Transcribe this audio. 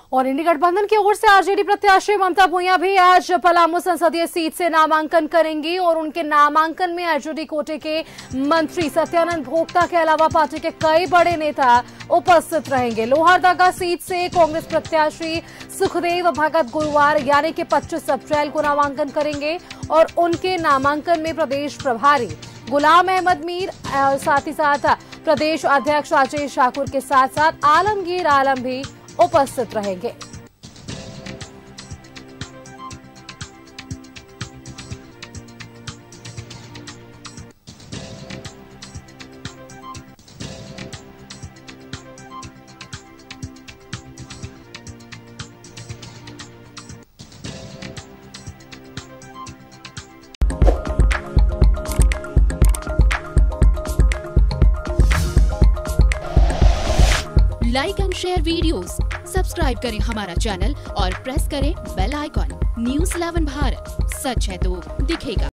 और इंडी गठबंधन की ओर से आरजेडी प्रत्याशी ममता भूया भी आज पलामू संसदीय सीट से नामांकन करेंगी और उनके नामांकन में आरजेडी कोटे के मंत्री सत्यानंद भोक्ता के अलावा पार्टी के कई बड़े नेता उपस्थित रहेंगे। लोहरदगा सीट से कांग्रेस प्रत्याशी सुखदेव भगत गुरुवार यानी कि 25 अप्रैल को नामांकन करेंगे और उनके नामांकन में प्रदेश प्रभारी गुलाम अहमद मीर साथ ही साथ प्रदेश अध्यक्ष राजेश ठाकुर के साथ साथ आलमगीर आलम भी उपस्थित रहेंगे। Like and share videos, subscribe करें हमारा चैनल और प्रेस करें बेल आइकॉन। न्यूज़ 11 भारत, सच है तो दिखेगा।